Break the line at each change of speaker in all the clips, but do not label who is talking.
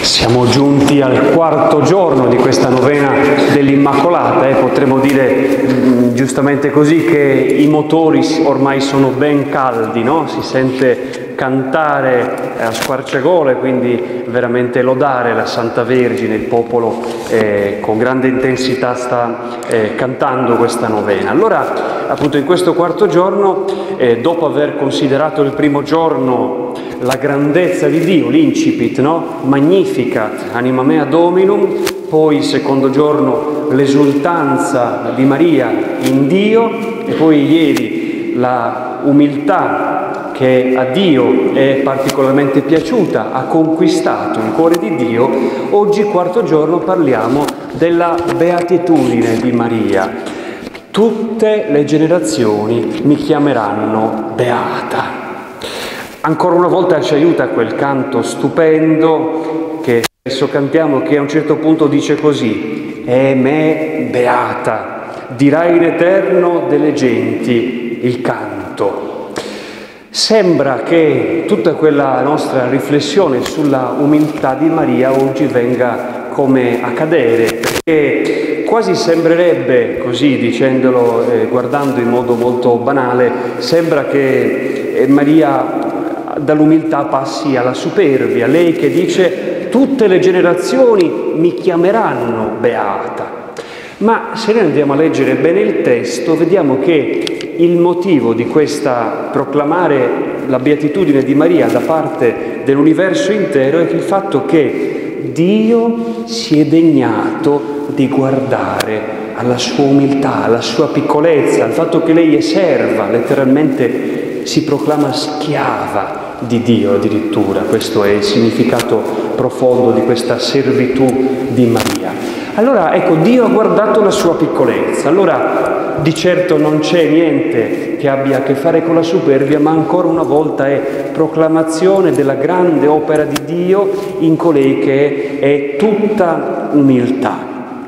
Siamo giunti al quarto giorno di questa novena dell'Immacolata e potremmo dire giustamente così che i motori ormai sono ben caldi, no? Si sente cantare a squarciagole, quindi veramente lodare la Santa Vergine, il popolo con grande intensità sta cantando questa novena. Allora, appunto in questo quarto giorno, dopo aver considerato il primo giorno la grandezza di Dio, l'incipit, no? Magnificat, anima mea Dominum, poi il secondo giorno l'esultanza di Maria in Dio e poi ieri la umiltà che a Dio è particolarmente piaciuta, ha conquistato il cuore di Dio. Oggi, quarto giorno, parliamo della beatitudine di Maria. Tutte le generazioni mi chiameranno beata. Ancora una volta ci aiuta quel canto stupendo che spesso cantiamo, che a un certo punto dice così: e me beata, dirà in eterno delle genti il canto. Sembra che tutta quella nostra riflessione sulla umiltà di Maria oggi venga come a cadere, perché quasi sembrerebbe, così dicendolo, guardando in modo molto banale, sembra che Maria dall'umiltà passi alla superbia, lei che dice tutte le generazioni mi chiameranno beata. Ma se noi andiamo a leggere bene il testo, vediamo che il motivo di questa proclamare la beatitudine di Maria da parte dell'universo intero è il fatto che Dio si è degnato di guardare alla sua umiltà, alla sua piccolezza, al fatto che lei è serva, letteralmente si proclama schiava di Dio addirittura. Questo è il significato profondo di questa servitù di Maria. Allora, ecco, Dio ha guardato la sua piccolezza. Allora, di certo non c'è niente che abbia a che fare con la superbia, ma ancora una volta è proclamazione della grande opera di Dio in colei che è tutta umiltà.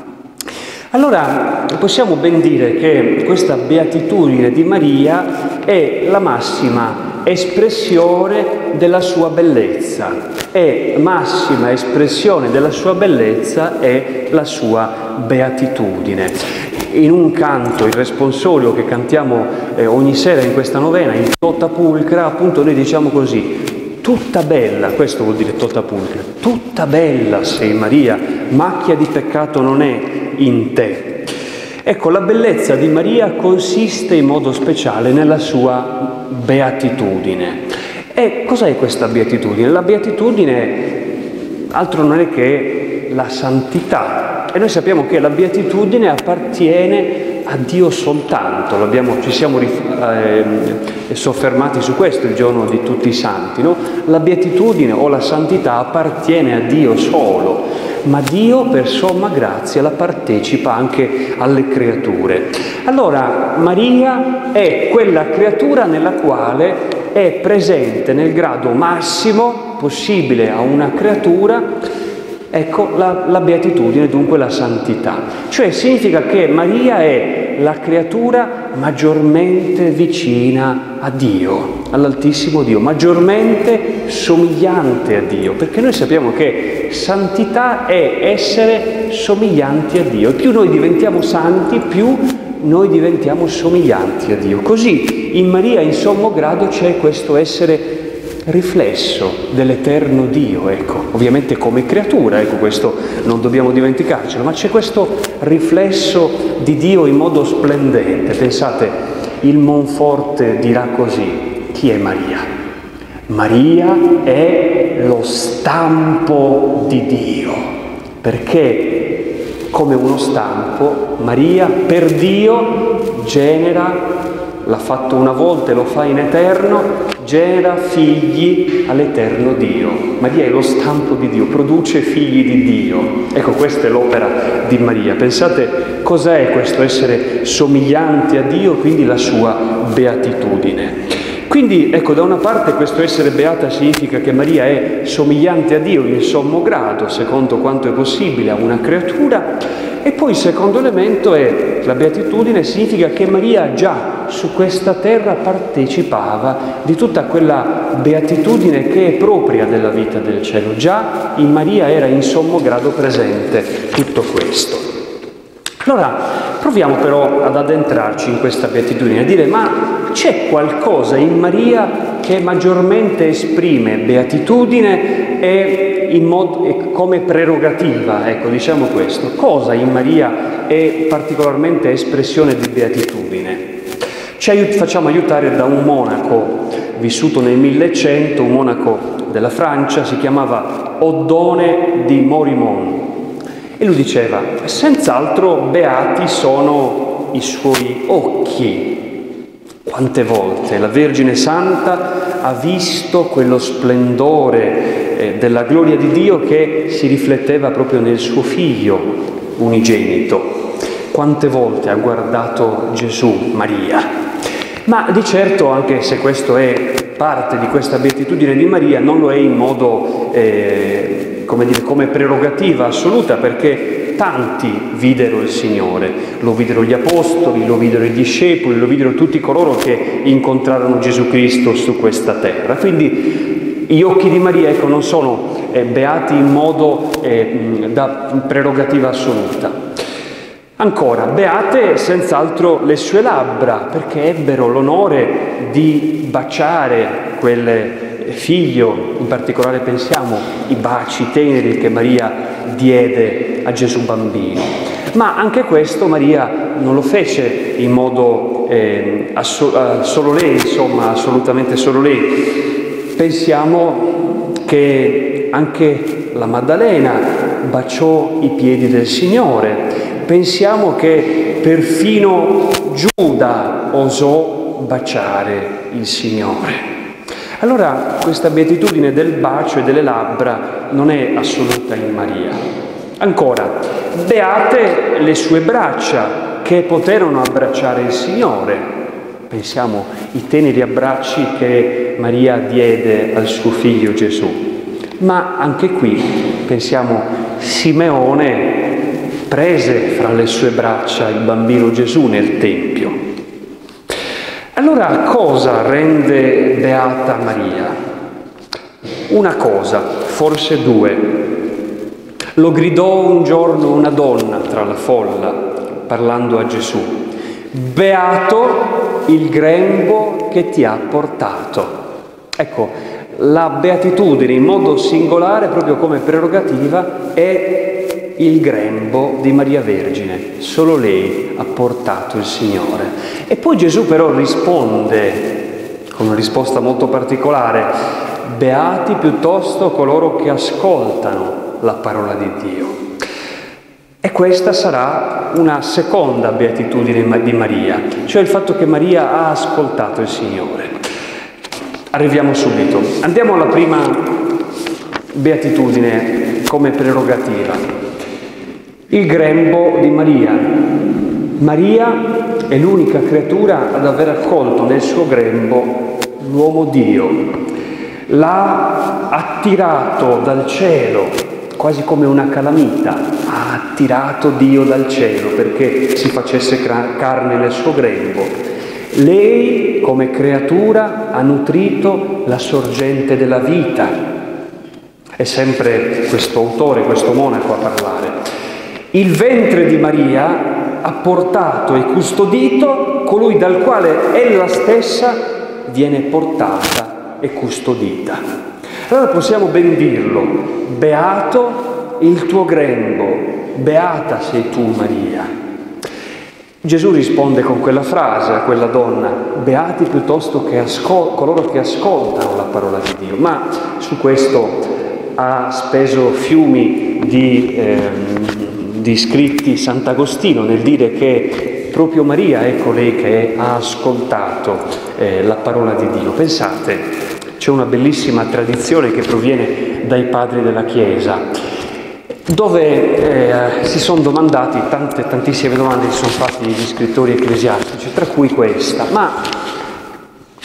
Allora, possiamo ben dire che questa beatitudine di Maria è la massima espressione della sua bellezza. E massima espressione della sua bellezza è la sua beatitudine. In un canto, il responsorio che cantiamo ogni sera in questa novena, in Tota Pulcra, appunto noi diciamo così: tutta bella, questo vuol dire Tota Pulcra, tutta bella sei Maria, macchia di peccato non è in te. Ecco, la bellezza di Maria consiste in modo speciale nella sua beatitudine. E cos'è questa beatitudine? La beatitudine altro non è che la santità. E noi sappiamo che la beatitudine appartiene a Dio soltanto. Ci siamo soffermati su questo il giorno di tutti i santi, no? La beatitudine o la santità appartiene a Dio solo, ma Dio per somma grazia la partecipa anche alle creature. Allora Maria è quella creatura nella quale è presente nel grado massimo possibile a una creatura, ecco, la beatitudine, dunque la santità. Cioè significa che Maria è la creatura maggiormente vicina a Dio, all'Altissimo Dio, maggiormente somigliante a Dio, perché noi sappiamo che santità è essere somiglianti a Dio. E più noi diventiamo santi, più noi diventiamo somiglianti a Dio. Così in Maria in sommo grado c'è questo essere riflesso dell'eterno Dio, ecco, ovviamente come creatura, ecco, questo non dobbiamo dimenticarcelo, ma c'è questo riflesso di Dio in modo splendente. Pensate, il Monforte dirà così: chi è Maria? Maria è lo stampo di Dio, perché come uno stampo Maria per Dio genera, l'ha fatto una volta e lo fa in eterno, genera figli all'eterno Dio. Maria è lo stampo di Dio, produce figli di Dio. Ecco, questa è l'opera di Maria. Pensate cos'è questo essere somiglianti a Dio, quindi la sua beatitudine. Quindi, ecco, da una parte questo essere beata significa che Maria è somigliante a Dio in sommo grado, secondo quanto è possibile a una creatura, e poi il secondo elemento è la beatitudine, significa che Maria già su questa terra partecipava di tutta quella beatitudine che è propria della vita del cielo. Già in Maria era in sommo grado presente tutto questo. Allora, proviamo però ad addentrarci in questa beatitudine, a dire: ma c'è qualcosa in Maria che maggiormente esprime beatitudine e come prerogativa? Ecco, diciamo questo. Cosa in Maria è particolarmente espressione di beatitudine? Ci facciamo aiutare da un monaco vissuto nel 1100, un monaco della Francia, si chiamava Oddone di Morimont. E lui diceva: senz'altro beati sono i suoi occhi. Quante volte la Vergine Santa ha visto quello splendore della gloria di Dio che si rifletteva proprio nel suo figlio unigenito. Quante volte ha guardato Gesù, Maria. Ma di certo, anche se questo è parte di questa beatitudine di Maria, non lo è in modo come prerogativa assoluta, perché tanti videro il Signore, lo videro gli apostoli, lo videro i discepoli, lo videro tutti coloro che incontrarono Gesù Cristo su questa terra. Quindi gli occhi di Maria, ecco, non sono beati in modo da prerogativa assoluta. Ancora, beate senz'altro le sue labbra, perché ebbero l'onore di baciare quel figlio, in particolare pensiamo i baci teneri che Maria diede a Gesù bambino. Ma anche questo Maria non lo fece in modo solo lei, insomma, assolutamente solo lei. Pensiamo che anche la Maddalena baciò i piedi del Signore. Pensiamo che perfino Giuda osò baciare il Signore. Allora questa beatitudine del bacio e delle labbra non è assoluta in Maria. Ancora, beate le sue braccia che poterono abbracciare il Signore. Pensiamo ai teneri abbracci che Maria diede al suo figlio Gesù. Ma anche qui pensiamo Simeone prese fra le sue braccia il bambino Gesù nel Tempio. Allora cosa rende beata Maria? Una cosa, forse due. Lo gridò un giorno una donna tra la folla, parlando a Gesù: beato il grembo che ti ha portato. Ecco, la beatitudine in modo singolare, proprio come prerogativa, è il grembo di Maria Vergine. Solo lei ha portato il Signore. E poi Gesù però risponde con una risposta molto particolare: beati piuttosto coloro che ascoltano la parola di Dio. E questa sarà una seconda beatitudine di Maria, cioè il fatto che Maria ha ascoltato il Signore. Arriviamo subito. Andiamo alla prima beatitudine come prerogativa. Il grembo di Maria. Maria è l'unica creatura ad aver accolto nel suo grembo l'uomo Dio. L'ha attirato dal cielo, quasi come una calamita. Ha attirato Dio dal cielo perché si facesse carne nel suo grembo. Lei, come creatura, ha nutrito la sorgente della vita. È sempre questo autore, questo monaco a parlare. Il ventre di Maria ha portato e custodito colui dal quale ella stessa viene portata e custodita. Allora possiamo ben dirlo: beato il tuo grembo, beata sei tu Maria. Gesù risponde con quella frase a quella donna: beati piuttosto che coloro che ascoltano la parola di Dio. Ma su questo ha speso fiumi di scritti Sant'Agostino nel dire che proprio Maria è colei che ha ascoltato la parola di Dio. Pensate, c'è una bellissima tradizione che proviene dai padri della Chiesa, dove si sono domandati tantissime domande, si sono fatti gli scrittori ecclesiastici, tra cui questa: ma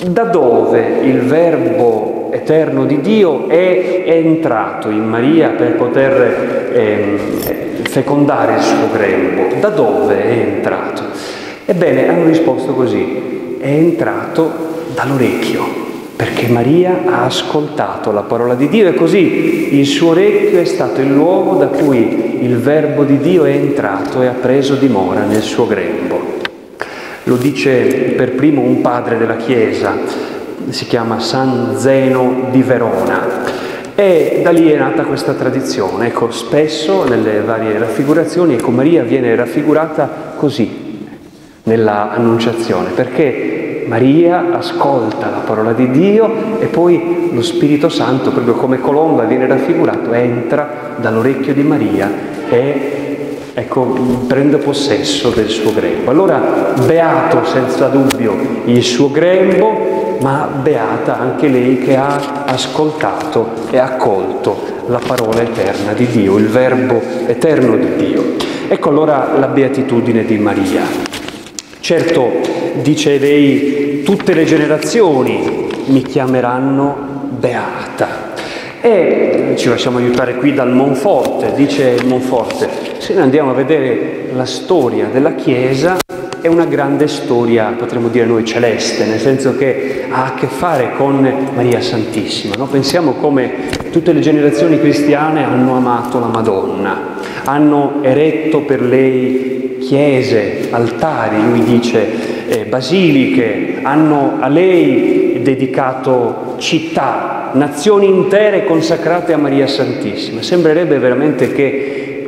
Da dove il Verbo eterno di Dio è entrato in Maria per poter fecondare il suo grembo? Da dove è entrato? Ebbene, hanno risposto così: è entrato dall'orecchio, perché Maria ha ascoltato la parola di Dio e così il suo orecchio è stato il luogo da cui il Verbo di Dio è entrato e ha preso dimora nel suo grembo. Lo dice per primo un padre della Chiesa, si chiama San Zeno di Verona, e da lì è nata questa tradizione. Ecco, spesso nelle varie raffigurazioni, ecco, Maria viene raffigurata così nella Annunciazione, perché Maria ascolta la parola di Dio e poi lo Spirito Santo, proprio come colomba viene raffigurato, entra dall'orecchio di Maria e prende possesso del suo grembo. Allora, beato senza dubbio il suo grembo, ma beata anche lei che ha ascoltato e accolto la parola eterna di Dio, il Verbo eterno di Dio. Ecco allora la beatitudine di Maria. Certo, dice lei, tutte le generazioni mi chiameranno beata. E ci lasciamo aiutare qui dal Monforte, dice Monforte, se noi andiamo a vedere la storia della Chiesa, è una grande storia, potremmo dire noi, celeste, nel senso che ha a che fare con Maria Santissima, no? Pensiamo come tutte le generazioni cristiane hanno amato la Madonna, hanno eretto per lei chiese, altari, lui dice basiliche, hanno a lei dedicato città, nazioni intere consacrate a Maria Santissima. Sembrerebbe veramente che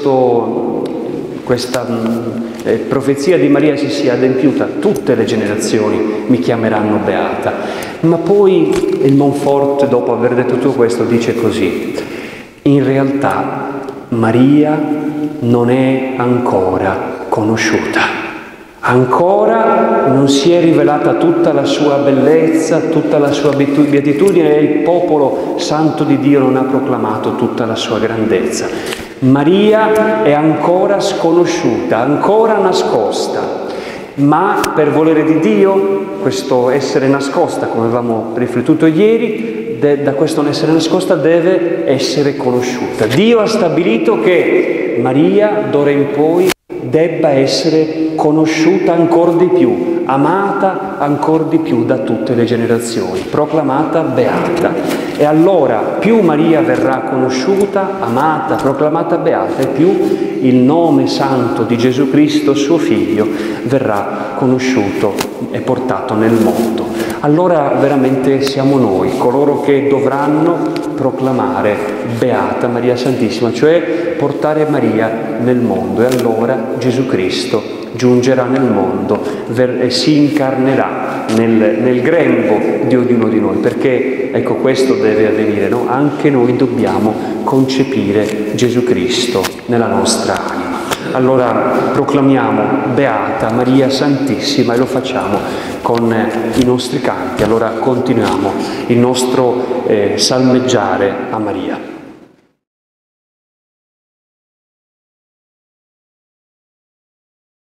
questa profezia di Maria si sia adempiuta: tutte le generazioni mi chiameranno beata. Ma poi il Monfort, dopo aver detto tutto questo, dice così: in realtà Maria non è ancora conosciuta. Ancora non si è rivelata tutta la sua bellezza, tutta la sua beatitudine, e il popolo santo di Dio non ha proclamato tutta la sua grandezza. Maria è ancora sconosciuta, ancora nascosta, ma per volere di Dio questo essere nascosta, come avevamo riflettuto ieri, da questo non essere nascosta deve essere conosciuta. Dio ha stabilito che Maria d'ora in poi debba essere conosciuta ancora di più, amata ancora di più da tutte le generazioni, proclamata beata. E allora più Maria verrà conosciuta, amata, proclamata beata, e più il nome santo di Gesù Cristo, suo Figlio, verrà conosciuto e portato nel mondo. Allora veramente siamo noi coloro che dovranno proclamare beata Maria Santissima, cioè portare Maria nel mondo, e allora Gesù Cristo giungerà nel mondo e si incarnerà nel grembo di ognuno di noi, perché ecco, questo deve avvenire, no? Anche noi dobbiamo concepire Gesù Cristo nella nostra anima. Allora proclamiamo beata Maria Santissima, e lo facciamo con i nostri canti. Allora continuiamo il nostro salmeggiare a Maria.